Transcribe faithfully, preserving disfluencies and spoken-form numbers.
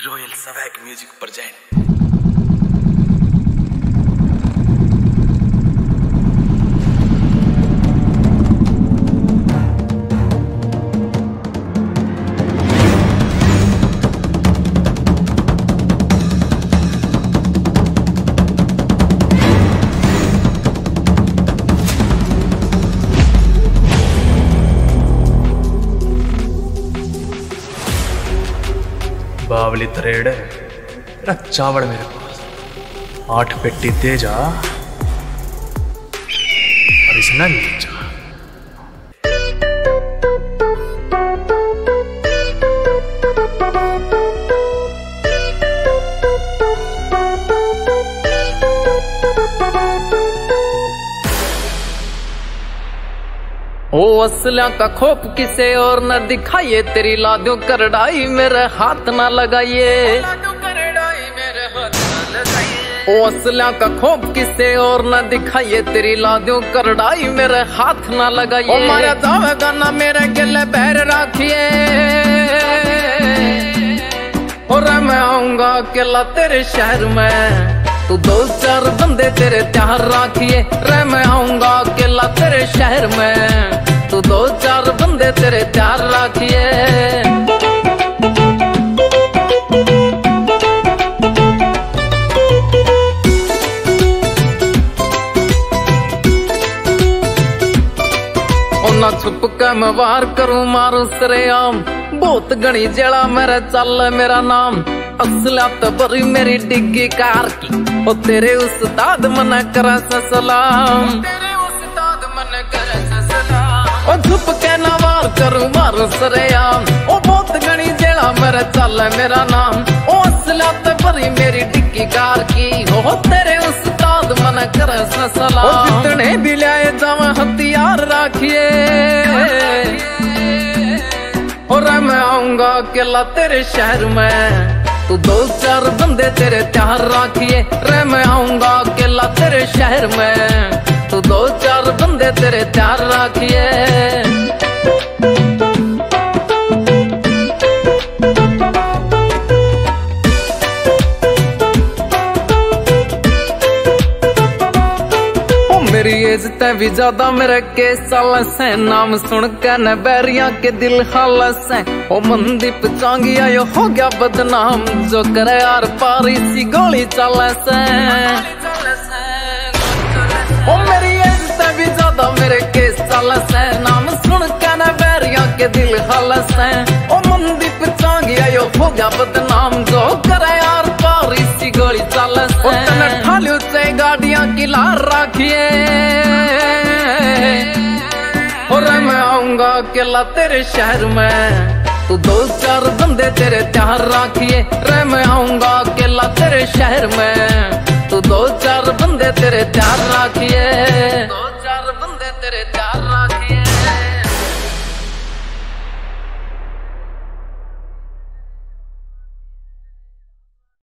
Royal swag music present. बावली तरेड़ तेरा चावड़ मेरे पास आठ पेटी दे जा और इसना ले जा। ओ असला का खोप किसे और न दिखाइए, तेरी लादों करड़ाई मेरे हाथ ना लगाइए। ओ असला का खोप किसे और न दिखाइए, तेरी लादों करड़ाई मेरे हाथ ना लगाइए। ओ मारा दावेगा ना मेरे गिले बैर राखिए, और मैं आऊंगा अकेला तेरे शहर में, तू दो चार बंदे तेरे त्यार राखिए। रे मैं आऊंगा अकेला तेरे शहर में, तू दो चार बंदे तेरे त्यार राखिए। ना छुप के मैं वार करूं मारू सरेआम, बहुत घनी जड़ा मेरे चल मेरा नाम। असला तो बरी मेरी डिग्गी कार की, ओ तेरे उस्ताद मना करा सलाम, तेरे उस्ताद मना करा सलाम। ओ छुप के ना वार करूं मारू सरेआम, ओ बहुत घनी जड़ा मेरे चल मेरा नाम। ओ असला तो बरी मेरी डिग्गी कार की, ओ तेरे उस्ताद मना करा सलाम। ओ जितने भी लाए जावा हथियार राखिए, और मैं आऊंगा अकेला तेरे शहर में, तू दो चार बंदे तेरे त्यार राखिए। रे मैं आऊंगा अकेला तेरे शहर में, तू दो चार बंदे तेरे त्यार राखिए। मेरी एज ते भी ज्यादा मेरे के सालस है, नाम सुन के न बैरिया के दिल खालस है। ओ मनदीप चांगिया यो हो गया बदनाम, जो करे यार पारी सी गोली चालस है। ओ मेरी एज ते भी ज्यादा मेरे के सालस है, नाम सुन के न बैरिया के दिल खालस है। ओ मनदीप चांगिया यो हो गया बदनाम, जो करे यार पारी सी गोली चालस है। ठालियो से गाड़ियां की लार राखिए, और मैं आऊंगा अकेला तेरे शहर में, तू दो चार बंदे तेरे त्यार राखिए। रे मैं आऊंगा अकेला तेरे शहर में, तू दो चार बंदे तेरे त्यार राखिए।